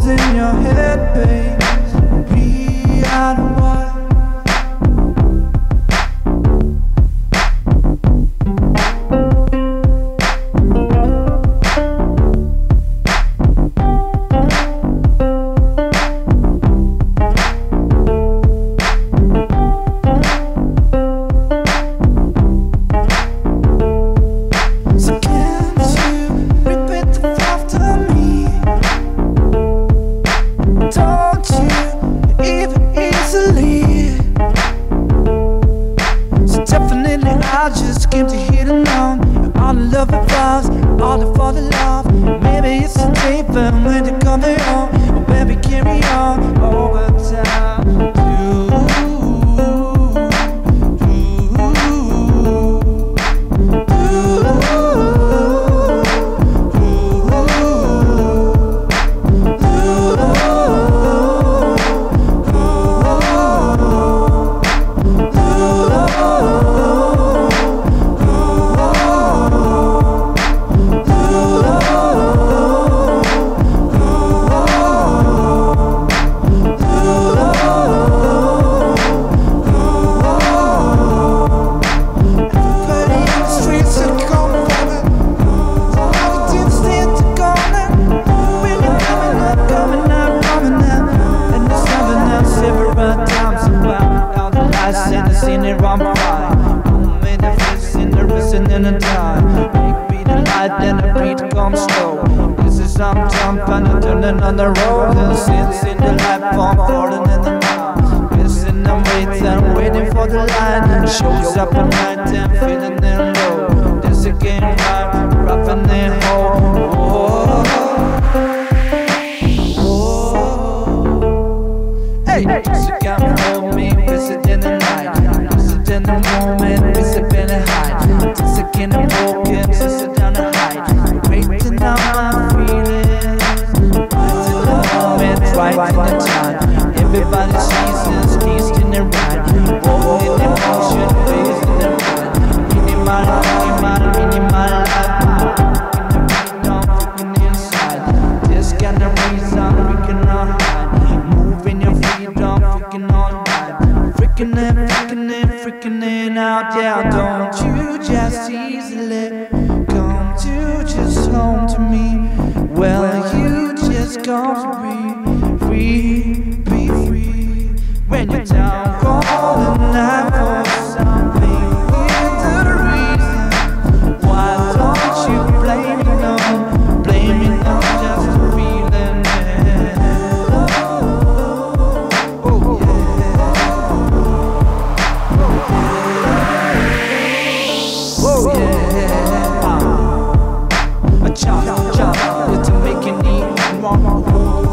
holes in your head, babe. Be out of what? I just came to hit along. All the love it falls, all the fall in love. Maybe it's a tape and when they come home, baby carry on over time. On the road and since in the life I'm falling in the night. Missing I'm waiting for the light. Shows up at night and feeling it low. This again right, rapping it home. Hey, this again hold me, visit in the night. Visit in the moment, visit in the height. This again broken, visit down the height. Waiting on my feelings. Right in the time, everybody sees us, east in the right. Walking in emotion, face in the right. Minimal life. Freaking inside. This kind of reason we cannot hide. Moving your freedom, freaking on night. Freaking it out, yeah. Don't you just easily come to just home to me. Well, you just come to me. Be free when you're down calling out for something. Here's the reason why don't you blame me on just a feeling. Oh yeah. A chop, it's a making it wrong.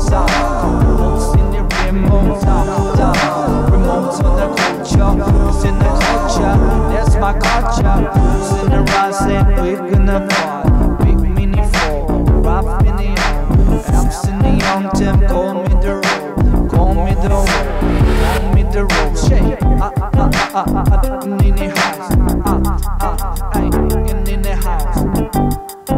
Remotes on the culture, it's in the culture, that's my culture. It's in the rising, we're gonna fall. Big mini fall, rough in the young, amps in the young time. Call me the road, call me the road, call me the road. Shake, in the house, in the house.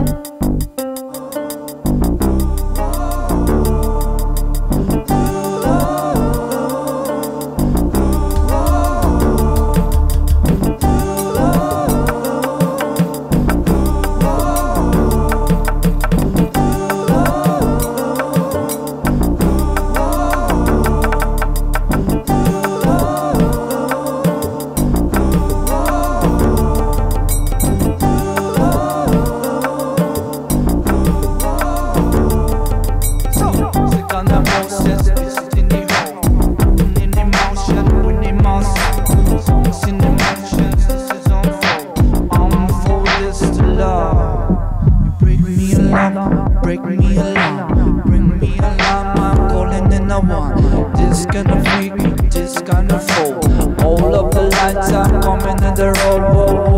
Break me along, bring me along, I'm calling in a one. This kind of freak, this kind of fool. All of the lights are coming in the road.